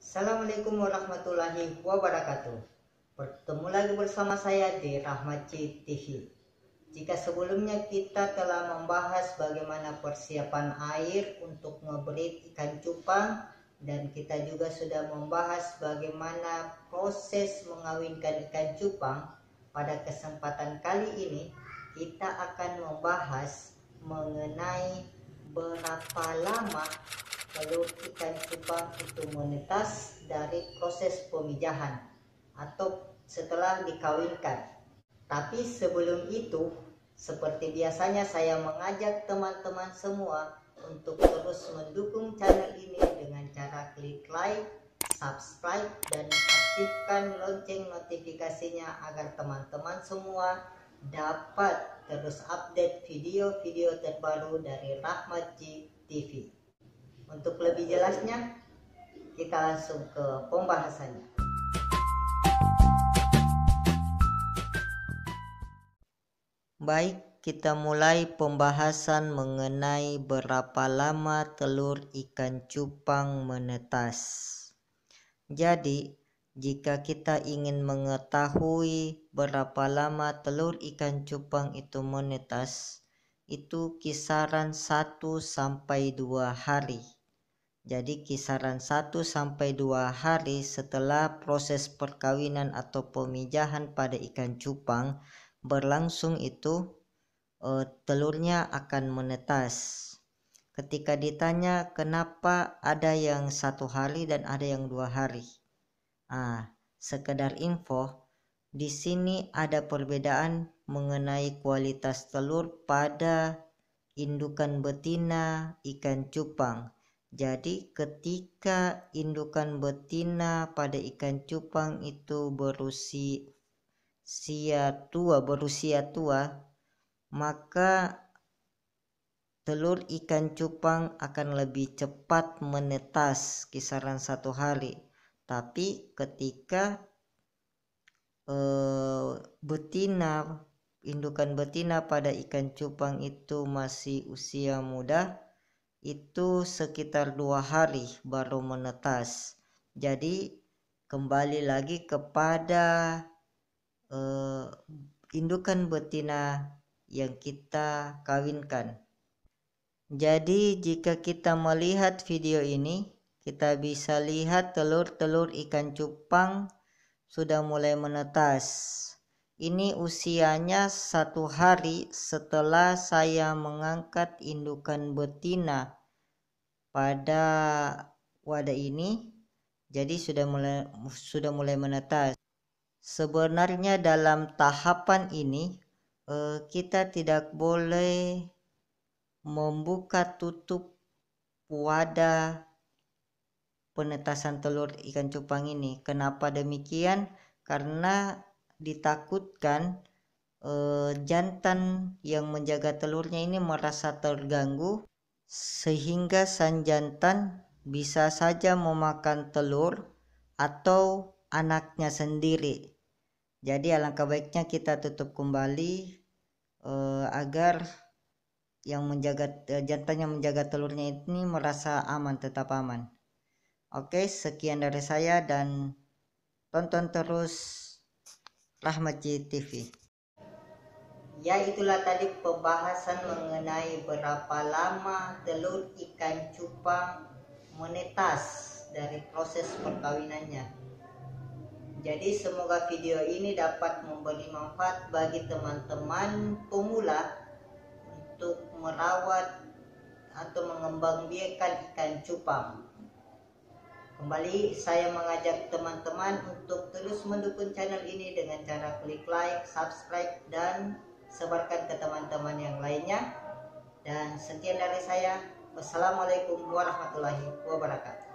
Assalamualaikum warahmatullahi wabarakatuh. Bertemu lagi bersama saya di Rahmatji TV. Jika sebelumnya kita telah membahas bagaimana persiapan air untuk ngebreed ikan cupang, dan kita juga sudah membahas bagaimana proses mengawinkan ikan cupang, pada kesempatan kali ini kita akan membahas mengenai berapa lama telur ikan cupang itu menetas dari proses pemijahan atau setelah dikawinkan. Tapi sebelum itu, seperti biasanya saya mengajak teman-teman semua untuk terus mendukung channel ini dengan cara klik like, subscribe, dan aktifkan lonceng notifikasinya agar teman-teman semua dapat terus update video-video terbaru dari Rahmatji TV. Untuk lebih jelasnya, kita langsung ke pembahasannya. Baik, kita mulai pembahasan mengenai berapa lama telur ikan cupang menetas. Jadi, jika kita ingin mengetahui berapa lama telur ikan cupang itu menetas, itu kisaran 1-2 hari. Jadi kisaran 1-2 hari setelah proses perkawinan atau pemijahan pada ikan cupang berlangsung itu, telurnya akan menetas. Ketika ditanya kenapa ada yang 1 hari dan ada yang 2 hari, sekedar info, di sini ada perbedaan mengenai kualitas telur pada indukan betina ikan cupang. Jadi ketika indukan betina pada ikan cupang itu berusia tua, maka telur ikan cupang akan lebih cepat menetas kisaran 1 hari. Tapi ketika indukan betina pada ikan cupang itu masih usia muda, itu sekitar 2 hari baru menetas. Jadi kembali lagi kepada indukan betina yang kita kawinkan. Jadi jika kita melihat video ini, kita bisa lihat telur-telur ikan cupang sudah mulai menetas. Ini usianya 1 hari setelah saya mengangkat indukan betina pada wadah ini. Jadi sudah mulai menetas. Sebenarnya dalam tahapan ini kita tidak boleh membuka tutup wadah penetasan telur ikan cupang ini. Kenapa demikian? Karena ditakutkan jantan yang menjaga telurnya ini merasa terganggu, sehingga sang jantan bisa saja memakan telur atau anaknya sendiri. Jadi alangkah baiknya kita tutup kembali agar jantan yang menjaga telurnya ini merasa aman, tetap aman. Oke, sekian dari saya dan tonton terus Rahmatji TV. Ya, itulah tadi pembahasan mengenai berapa lama telur ikan cupang menetas dari proses perkawinannya. Jadi semoga video ini dapat memberi manfaat bagi teman-teman pemula untuk merawat atau mengembangbiakan ikan cupang. Kembali saya mengajak teman-teman untuk terus mendukung channel ini dengan cara klik like, subscribe, dan sebarkan ke teman-teman yang lainnya. Dan sekian dari saya. Wassalamualaikum warahmatullahi wabarakatuh.